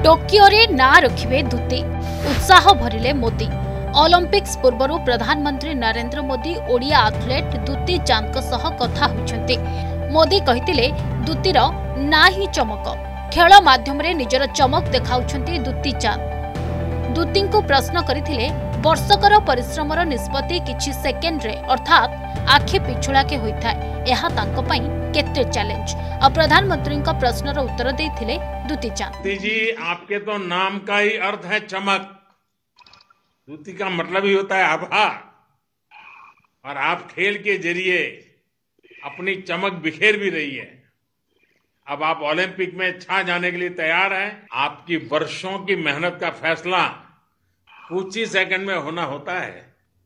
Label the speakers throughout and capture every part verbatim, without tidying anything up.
Speaker 1: Tokyo रे ना रखिबे धुती उत्साह भरिले मोदी। ओलंपिक्स पूर्वरु प्रधानमंत्री नरेंद्र मोदी ओडिया एथलेट दुती चांद सह कथा होइछन्ति। मोदी कहितिले दुतीर ना ही चमक, खेल माध्यम रे निजर चमक देखाउछन्ति दुती चांद। दुती को प्रश्न करिथिले वर्षकर परिश्रमर निष्पत्ति किछि सेकेंड रे अर्थात आखि पिछुड़ा के होइथाय, एहा तांको पई केते चैलेंज। अब प्रधानमंत्री का प्रश्नर उत्तर देथिले दुती चांद।
Speaker 2: दुती जी, आपके तो नाम का ही अर्थ है चमक। दुती का मतलब ही होता है आभार, और आप खेल के जरिए अपनी चमक बिखेर भी रही है। अब आप ओलंपिक में छा जाने के लिए तैयार हैं। आपकी वर्षों की मेहनत का फैसला कुछ ही सेकंड में होना होता है।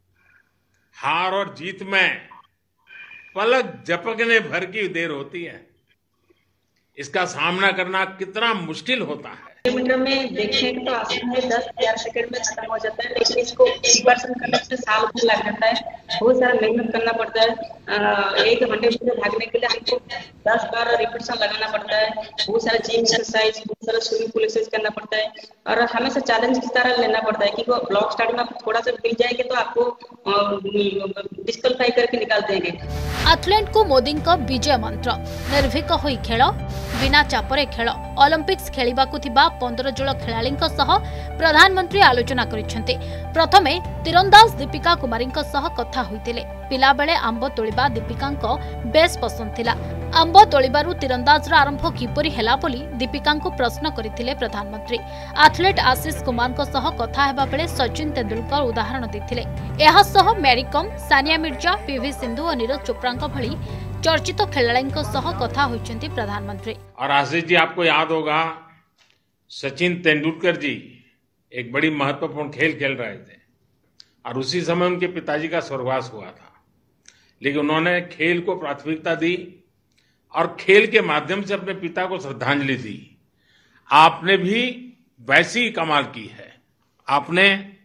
Speaker 2: हार और जीत में पलक झपकने भर की देर होती है। इसका सामना करना कितना मुश्किल होता है।
Speaker 3: मीटर में देखें तो आसान है, दस ग्यारह सेकंड में खत्म हो जाता है, लेकिन इसको एक बार करने से साल भर लग जाता है। बहुत सारा मेहनत करना पड़ता है। एक घंटे में भागने के लिए हमको दस बार रिपीटेशन लगाना पड़ता है। बहुत सारा जिम एक्सरसाइज, बहुत सारा स्विमिंग पूल एक्सरसाइज करना पड़ता है, और हमेशा चैलेंज की तरह लेना पड़ता है कि वो ब्लॉक स्टार्ट में थोड़ा सा गिर जाएंगे तो आपको डिस्क्वालीफाई करके निकाल देंगे।
Speaker 1: एथलीट को मोदी का विजय मंत्र निर्भीक होई खेल, बिना चापरे खेल। ओलंपिक्स खेलिबाकु थिबा पंद्रह जण खेलाड़ी प्रधानमंत्री आलोचना करिसेंते। प्रथमे तीरंदाज दीपिका कुमारी सह कथा होइतिले। पिला बेले आंब तोलिबा दीपिका बेस पसंद थिला। आंब तोलिबारु तीरंदाज आरंभ किपरि हेला बोली दीपिका को प्रश्न करथिले प्रधानमंत्री। एथलीट आशीष कुमार सह कथा हेबा बेले सचिन तेंदुलकर उदाहरण दैथिले। एहा सह मैरी कॉम, सानिया मिर्जा, पीवी सिंधु और नीरज चोप्रा भली चर्चित खिलाड़ी सह कथा होइछन्ति प्रधानमंत्री।
Speaker 2: और आशीष जी, आपको याद होगा सचिन तेंदुलकर जी एक बड़ी महत्वपूर्ण खेल खेल रहे थे, और उसी समय उनके पिताजी का स्वर्गवास हुआ था। लेकिन उन्होंने खेल को प्राथमिकता दी और खेल के माध्यम से अपने पिता को श्रद्धांजलि दी। आपने भी वैसी ही कमाल की है। आपने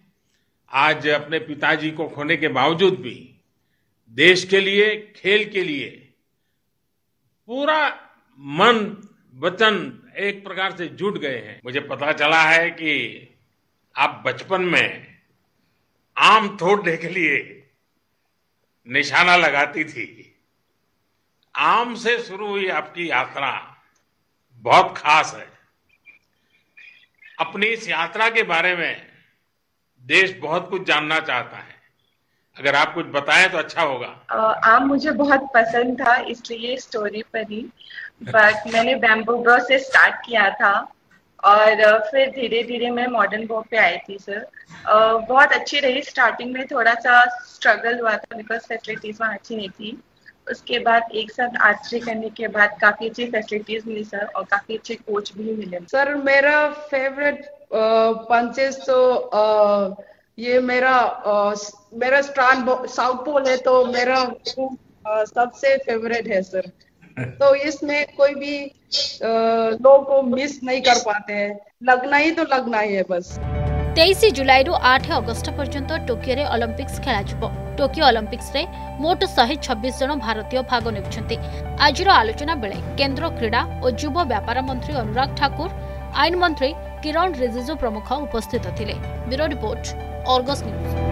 Speaker 2: आज अपने पिताजी को खोने के बावजूद भी देश के लिए, खेल के लिए पूरा मन वचन एक प्रकार से जुट गए हैं। मुझे पता चला है कि आप बचपन में आम तोड़ने के लिए निशाना लगाती थी। आम से शुरू हुई आपकी यात्रा बहुत खास है। अपनी इस यात्रा के बारे में देश बहुत कुछ जानना चाहता है। अगर आप कुछ बताएं तो अच्छा होगा।
Speaker 3: आम मुझे बहुत पसंद था, इसलिए स्टोरी पर ही, बट मैंने बैम्बू ब्रो से स्टार्ट किया था और फिर धीरे धीरे मैं मॉडर्न बो पे आई थी। सर बहुत अच्छी रही। स्टार्टिंग में थोड़ा सा स्ट्रगल हुआ था बिकॉज फैसिलिटीज वहाँ अच्छी नहीं थी। उसके बाद एक साथ आर्चरी करने के बाद काफी अच्छी फैसिलिटीज मिली सर, और काफी अच्छे कोच भी मिले।
Speaker 4: सर मेरा फेवरेट पंचेस तो आ, ये मेरा आ, मेरा स्ट्रांड साउथ पोल है, तो मेरा आ, सबसे फेवरेट है सर। तो इसमें कोई भी लोग को मिस नहीं कर पाते हैं। लगना ही तो लगना ही है बस।
Speaker 1: तेईस जुलाई रु आठ अगस्ट पर्यंत टोकियो रे ओलंपिक्स खेलाजिबो। टोकियो ओलंपिक्स रे मोट एक सौ छब्बीस जन भारतीय भाग नेउछन्ति। आजिर आलोचना बेले केंद्र क्रीड़ा और युव व्यापार मंत्री अनुराग ठाकुर, आईन मंत्री किरण रिजिजू प्रमुख उपस्थित थिले। Bureau report, Argus news.